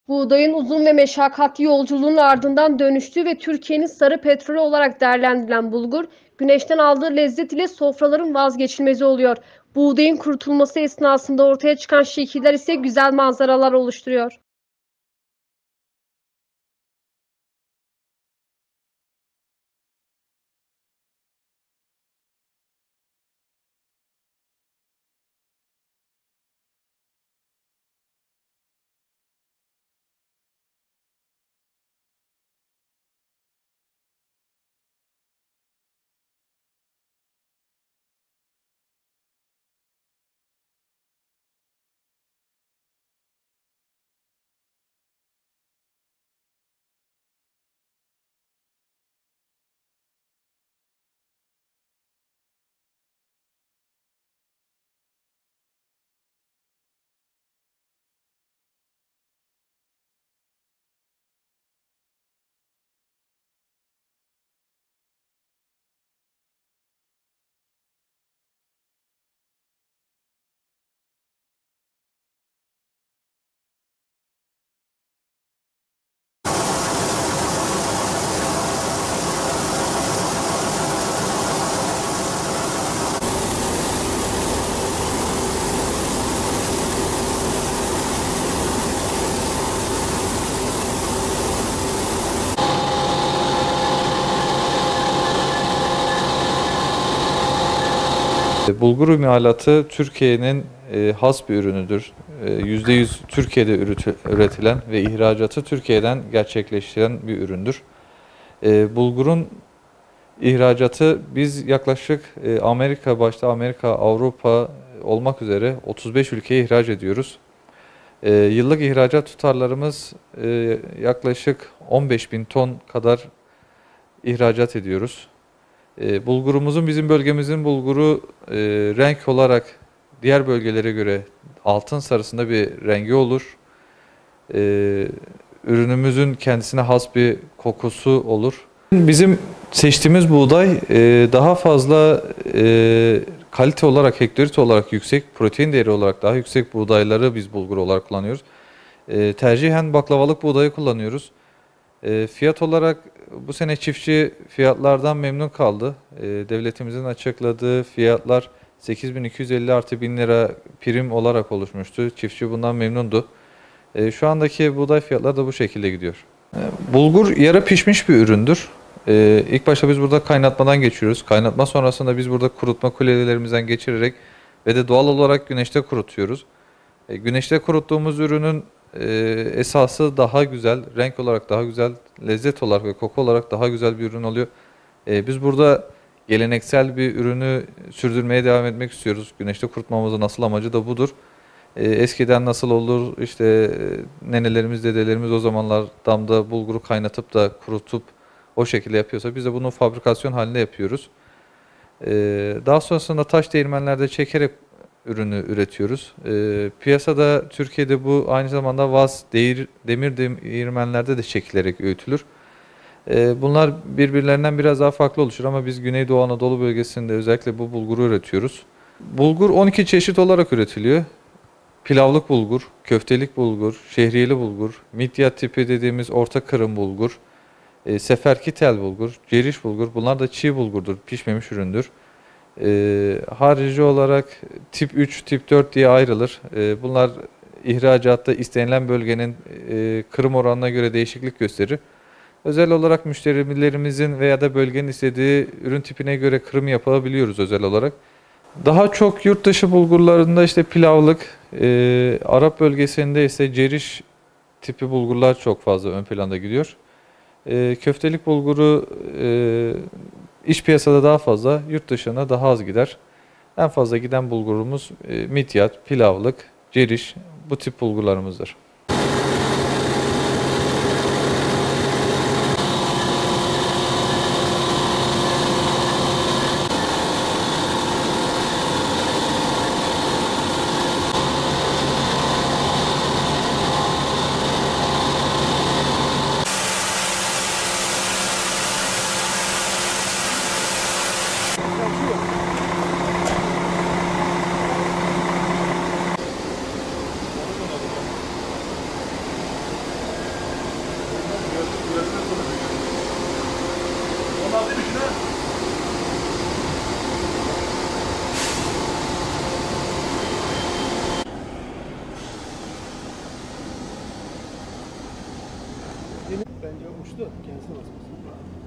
Buğdayın uzun ve meşakkatli yolculuğun ardından dönüştüğü ve Türkiye'nin sarı petrolü olarak değerlendirilen bulgur, güneşten aldığı lezzet ile sofraların vazgeçilmezi oluyor. Buğdayın kurutulması esnasında ortaya çıkan şekiller ise güzel manzaralar oluşturuyor. Bulgur imalatı Türkiye'nin has bir ürünüdür. %100 Türkiye'de üretilen ve ihracatı Türkiye'den gerçekleştiren bir üründür. Bulgurun ihracatı biz yaklaşık başta Amerika, Avrupa olmak üzere 35 ülkeye ihraç ediyoruz. Yıllık ihracat tutarlarımız yaklaşık 15 bin ton kadar ihracat ediyoruz. Bulgurumuzun bizim bölgemizin bulguru renk olarak diğer bölgelere göre altın sarısında bir rengi olur. E, Ürünümüzün kendisine has bir kokusu olur. Bizim seçtiğimiz buğday daha fazla kalite olarak, hektarit olarak yüksek, protein değeri olarak daha yüksek buğdayları biz bulgur olarak kullanıyoruz. Tercihen baklavalık buğdayı kullanıyoruz. Fiyat olarak bu sene çiftçi fiyatlardan memnun kaldı. Devletimizin açıkladığı fiyatlar 8.250 artı 1000 lira prim olarak oluşmuştu. Çiftçi bundan memnundu. Şu andaki buğday fiyatları da bu şekilde gidiyor. Bulgur yarı pişmiş bir üründür. İlk başta biz burada kaynatmadan geçiyoruz. Kaynatma sonrasında biz burada kurutma kulelerimizden geçirerek ve de doğal olarak güneşte kurutuyoruz. Güneşte kuruttuğumuz ürünün esası daha güzel, renk olarak daha güzel, lezzet olarak ve koku olarak daha güzel bir ürün oluyor. Biz burada geleneksel bir ürünü sürdürmeye devam etmek istiyoruz. Güneşte kurutmamızın asıl amacı da budur. Eskiden nasıl olur işte nenelerimiz, dedelerimiz o zamanlar damda bulguru kaynatıp da kurutup o şekilde yapıyorsa biz de bunu fabrikasyon halinde yapıyoruz. Daha sonrasında taş değirmenlerde çekerek ürünü üretiyoruz. Piyasada Türkiye'de bu aynı zamanda demir değirmenlerde de çekilerek öğütülür. Bunlar birbirlerinden biraz daha farklı oluşur ama biz Güneydoğu Anadolu bölgesinde özellikle bu bulguru üretiyoruz. Bulgur 12 çeşit olarak üretiliyor. Pilavlık bulgur, köftelik bulgur, şehriyeli bulgur, midyat tipi dediğimiz orta kırım bulgur, seferki tel bulgur, ceriş bulgur. Bunlar da çiğ bulgurdur, pişmemiş üründür. Harici olarak tip 3, tip 4 diye ayrılır. Bunlar ihracatta istenilen bölgenin kırım oranına göre değişiklik gösterir. Özel olarak müşterilerimizin veya da bölgenin istediği ürün tipine göre kırım yapabiliyoruz özel olarak. Daha çok yurt dışı bulgurlarında işte pilavlık, Arap bölgesinde ise ceriş tipi bulgurlar çok fazla ön planda gidiyor. Köftelik bulguru iç piyasada daha fazla, yurt dışına daha az gider. En fazla giden bulgurumuz midyat, pilavlık, ceriş bu tip bulgurlarımızdır. Bence uçtu. Kendisi basmasın.